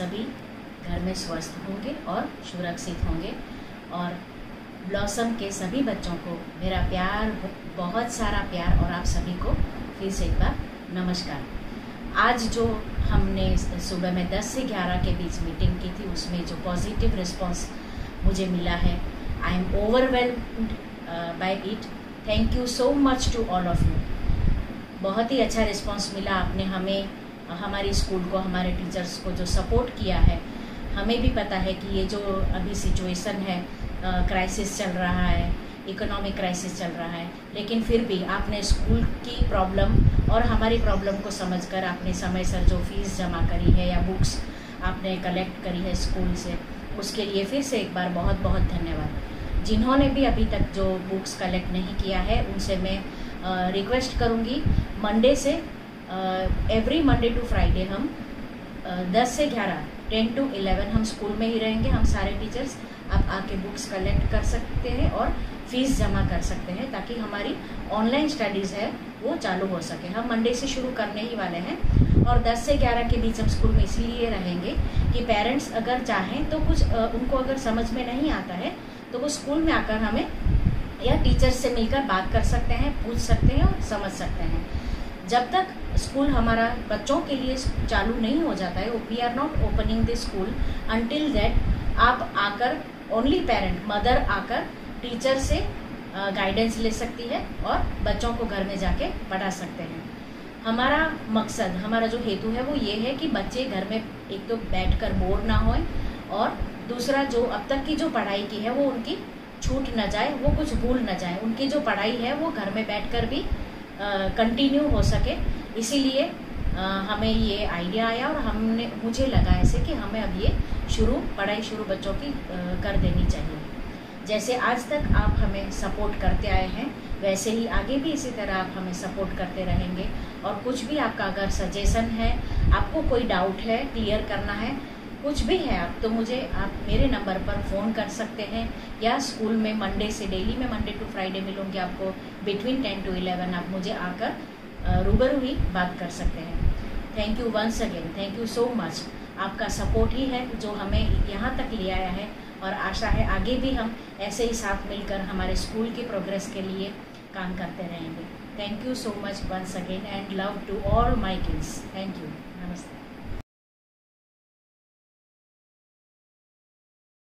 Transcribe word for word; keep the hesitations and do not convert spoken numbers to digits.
सभी घर में स्वस्थ होंगे और सुरक्षित होंगे। और ब्लॉसम के सभी बच्चों को मेरा प्यार, बहुत सारा प्यार, और आप सभी को फिर से एक बार नमस्कार। आज जो हमने सुबह में दस से ग्यारह के बीच मीटिंग की थी, उसमें जो पॉजिटिव रिस्पांस मुझे मिला है, I am overwhelmed by it. Thank you so much to all of you. बहुत ही अच्छा रिस्पांस मिला। आपने हमें, हमारी स्कूल को, हमारे टीचर्स को जो सपोर्ट किया है। हमें भी पता है कि ये जो अभी सिचुएशन है, क्राइसिस चल रहा है, इकोनॉमिक क्राइसिस चल रहा है, लेकिन फिर भी आपने स्कूल की प्रॉब्लम और हमारी प्रॉब्लम को समझकर आपने समय से जो फीस जमा करी है या बुक्स आपने कलेक्ट करी है स्कूल से, उसके लिए फिर से एक बार बहुत बहुत धन्यवाद। जिन्होंने भी अभी तक जो बुक्स कलेक्ट नहीं किया है, उनसे मैं रिक्वेस्ट करूँगी, मंडे से एवरी मंडे टू फ्राइडे हम दस से ग्यारह, टेन टू इलेवन हम स्कूल में ही रहेंगे। हम सारे टीचर्स आप आके बुक्स कलेक्ट कर सकते हैं और फीस जमा कर सकते हैं, ताकि हमारी ऑनलाइन स्टडीज़ है वो चालू हो सके। हम मंडे से शुरू करने ही वाले हैं और दस से ग्यारह के बीच हम स्कूल में इसलिए रहेंगे कि पेरेंट्स अगर चाहें तो कुछ उनको अगर समझ में नहीं आता है तो वो स्कूल में आकर हमें या टीचर्स से मिलकर बात कर सकते हैं, पूछ सकते हैं और समझ सकते हैं। जब तक स्कूल हमारा बच्चों के लिए चालू नहीं हो जाता है, we are not opening the school until that आप आकर, ओनली पेरेंट, मदर आकर टीचर से गाइडेंस ले सकती है और बच्चों को घर में जाके पढ़ा सकते हैं। हमारा मकसद, हमारा जो हेतु है वो ये है कि बच्चे घर में एक तो बैठकर बोर ना होएं, और दूसरा जो अब तक की जो पढ़ाई की है वो उनकी छूट न जाए, वो कुछ भूल न जाए, उनकी जो पढ़ाई है वो घर में बैठकर भी कंटिन्यू हो सके। इसीलिए हमें ये आइडिया आया और हमने, मुझे लगा ऐसे कि हमें अब ये शुरू, पढ़ाई शुरू बच्चों की कर देनी चाहिए। जैसे आज तक आप हमें सपोर्ट करते आए हैं, वैसे ही आगे भी इसी तरह आप हमें सपोर्ट करते रहेंगे। और कुछ भी आपका अगर सजेशन है, आपको कोई डाउट है, क्लियर करना है, कुछ भी है आप, तो मुझे आप मेरे नंबर पर फ़ोन कर सकते हैं, या स्कूल में मंडे से, डेली में मंडे टू फ्राइडे मिलूँगी आपको बिटवीन टेन टू इलेवन, आप मुझे आकर रूबरू ही बात कर सकते हैं। Thank you once again, thank you so much. आपका सपोर्ट ही है जो हमें यहाँ तक ले आया है, और आशा है आगे भी हम ऐसे ही साथ मिलकर हमारे स्कूल की प्रोग्रेस के लिए काम करते रहेंगे। Thank you so much once again and love to all my kids. Thank you. नमस्ते।